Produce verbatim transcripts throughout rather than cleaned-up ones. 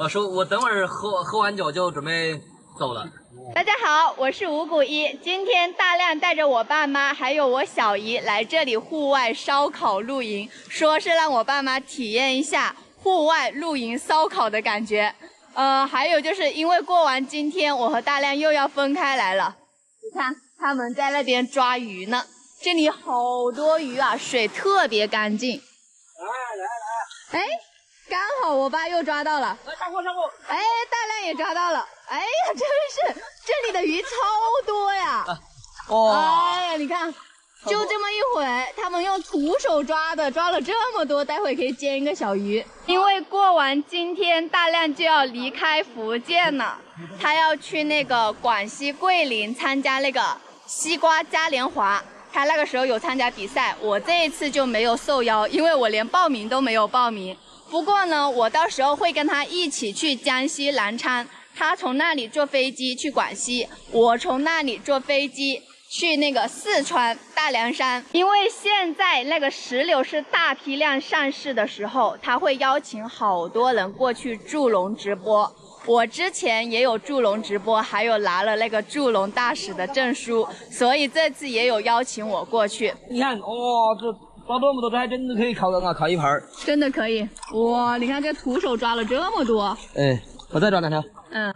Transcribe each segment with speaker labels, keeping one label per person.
Speaker 1: 老叔，我等会儿喝喝完酒就准备走了。
Speaker 2: 大家好，我是五谷一。今天大亮带着我爸妈还有我小姨来这里户外烧烤露营，说是让我爸妈体验一下户外露营烧烤的感觉。呃，还有就是因为过完今天，我和大亮又要分开来了。你看他们在那边抓鱼呢，这里好多鱼啊，水特别干净。来来来，哎。 刚好我爸又抓到了，
Speaker 1: 来上锅上锅！
Speaker 2: 哎，大亮也抓到了，哎呀，真是这里的鱼超多呀！
Speaker 1: 啊、哇！
Speaker 2: 哎呀，你看，就这么一会儿，他们用徒手抓的，抓了这么多，待会可以煎一个小鱼。因为过完今天，大亮就要离开福建了，他要去那个广西桂林参加那个西瓜嘉年华。他那个时候有参加比赛，我这一次就没有受邀，因为我连报名都没有报名。 不过呢，我到时候会跟他一起去江西南昌，他从那里坐飞机去广西，我从那里坐飞机去那个四川大凉山。因为现在那个石榴是大批量上市的时候，他会邀请好多人过去助龙直播。我之前也有助龙直播，还有拿了那个助龙大使的证书，所以这次也有邀请我过去。
Speaker 1: 你看，哦，这。 抓这么多，这还真的可以烤人啊，烤一盘儿。
Speaker 2: 真的可以哇！你看这徒手抓了这么多。
Speaker 1: 哎，我再抓两条。
Speaker 2: 嗯。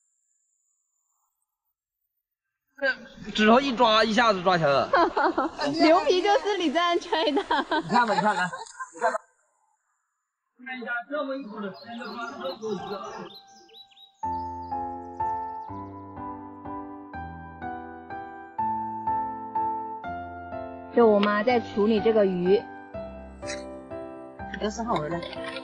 Speaker 1: 这指头一抓，一下子抓起来了。
Speaker 2: 牛皮就是你这样吹的。
Speaker 1: 你看吧，你看看，你看吧。看一下这么一股的时间，抓这么多鱼。
Speaker 2: 就我妈在处理这个鱼，
Speaker 1: 这是好玩的。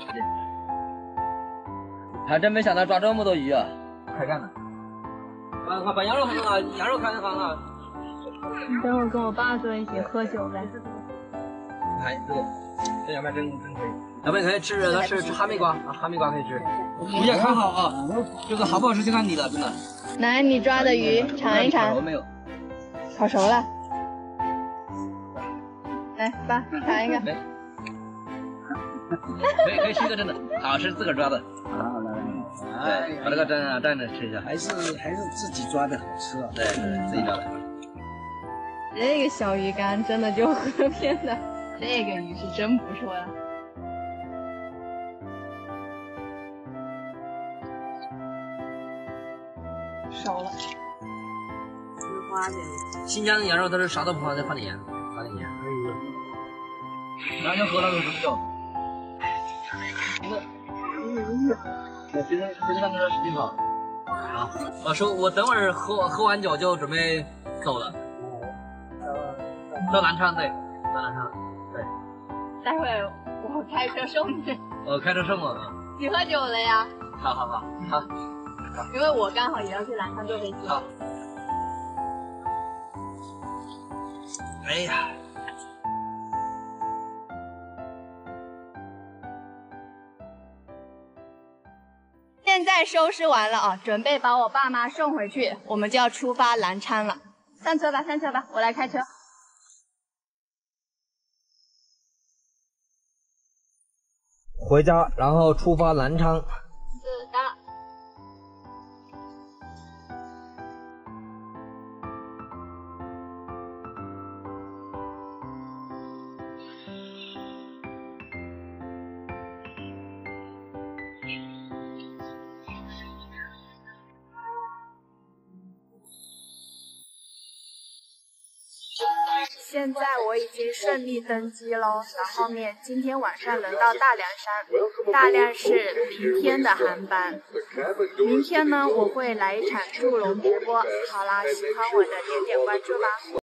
Speaker 1: 还真没想到抓这么多鱼啊！快干了！把把羊肉放啊，羊肉看一看啊。
Speaker 2: 你等会儿跟我爸坐一起喝酒呗。
Speaker 1: 哎，这个这羊排真真可以。要不你可以吃，那是吃哈密瓜啊，哈密瓜可以吃。鱼也看好啊，这个好不好吃就看你了，真的。
Speaker 2: 来，你抓的鱼尝一尝。
Speaker 1: 烤熟没有？
Speaker 2: 烤熟了。 来，爸，尝一个。
Speaker 1: 没，可以可以吃一个真的，好是自个儿抓的。
Speaker 3: 好来
Speaker 1: 来，对，把这个蘸上蘸着吃一下。
Speaker 3: 还是还是自己抓的好吃啊。
Speaker 1: 对对，自己抓的。
Speaker 2: 这个小鱼干真的就河边的，这个鱼是真不错呀。熟了。吃花点。
Speaker 1: 新疆的羊肉都是啥都不放，再放点盐。 放点盐，然后就喝那个什么酒，那个，我现在现在那个使劲跑。好，老叔，我等会儿喝喝完酒就准备走了。到南昌，对，到南昌，对。
Speaker 2: 待会儿我开车送你。
Speaker 1: 我开车送我。
Speaker 2: 你喝酒了呀？
Speaker 1: 好好好好。
Speaker 2: 因为我刚好也要去南昌坐飞机。好。
Speaker 1: 哎呀！
Speaker 2: 现在收拾完了啊，准备把我爸妈送回去，我们就要出发南昌了。上车吧，上车吧，我来开车。
Speaker 1: 回家，然后出发南昌。
Speaker 2: 是的。 现在我已经顺利登机喽，然后面今天晚上能到大凉山，大量是明天的航班。明天呢，我会来一场助龙直播。好啦，喜欢我的点点关注吧。